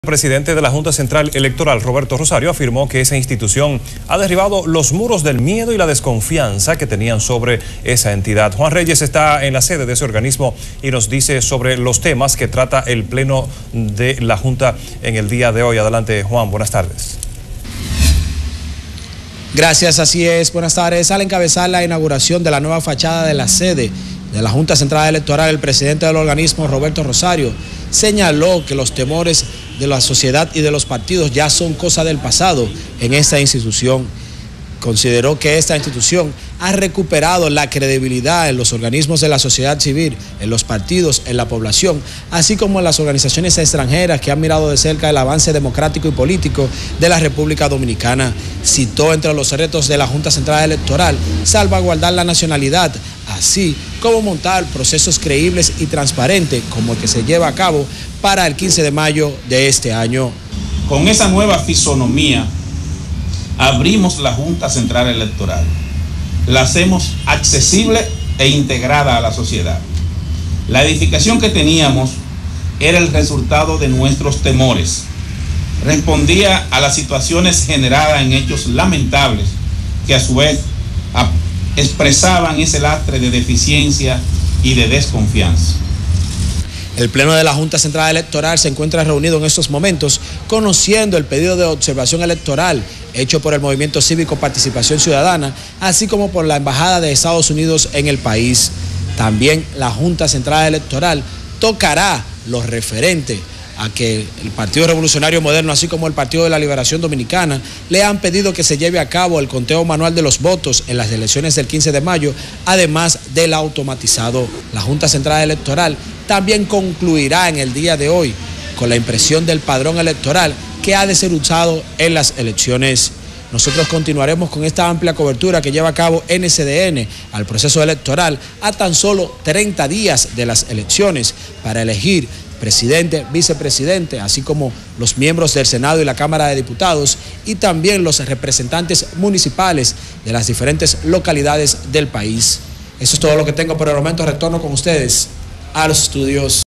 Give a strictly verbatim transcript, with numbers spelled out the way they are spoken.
El presidente de la Junta Central Electoral, Roberto Rosario, afirmó que esa institución ha derribado los muros del miedo y la desconfianza que tenían sobre esa entidad. Juan Reyes está en la sede de ese organismo y nos dice sobre los temas que trata el Pleno de la Junta en el día de hoy. Adelante, Juan, buenas tardes. Gracias, así es. Buenas tardes. Al encabezar la inauguración de la nueva fachada de la sede de la Junta Central Electoral, el presidente del organismo, Roberto Rosario, señaló que los temores de la sociedad y de los partidos ya son cosa del pasado en esta institución. Consideró que esta institución ha recuperado la credibilidad en los organismos de la sociedad civil, en los partidos, en la población, así como en las organizaciones extranjeras que han mirado de cerca el avance democrático y político de la República Dominicana. Citó entre los retos de la Junta Central Electoral salvaguardar la nacionalidad, así como montar procesos creíbles y transparentes como el que se lleva a cabo para el quince de mayo de este año. Con esa nueva fisonomía, abrimos la Junta Central Electoral, la hacemos accesible e integrada a la sociedad. La edificación que teníamos era el resultado de nuestros temores, respondía a las situaciones generadas en hechos lamentables que a su vez expresaban ese lastre de deficiencia y de desconfianza. El Pleno de la Junta Central Electoral se encuentra reunido en estos momentos conociendo el pedido de observación electoral hecho por el Movimiento Cívico Participación Ciudadana, así como por la Embajada de Estados Unidos en el país. También la Junta Central Electoral tocará lo referente a que el Partido Revolucionario Moderno, así como el Partido de la Liberación Dominicana, le han pedido que se lleve a cabo el conteo manual de los votos en las elecciones del quince de mayo, además del automatizado. La Junta Central Electoral también concluirá en el día de hoy con la impresión del padrón electoral que ha de ser usado en las elecciones. Nosotros continuaremos con esta amplia cobertura que lleva a cabo N C D N al proceso electoral a tan solo treinta días de las elecciones para elegir presidente, vicepresidente, así como los miembros del Senado y la Cámara de Diputados y también los representantes municipales de las diferentes localidades del país. Eso es todo lo que tengo por el momento. Retorno con ustedes a los estudios.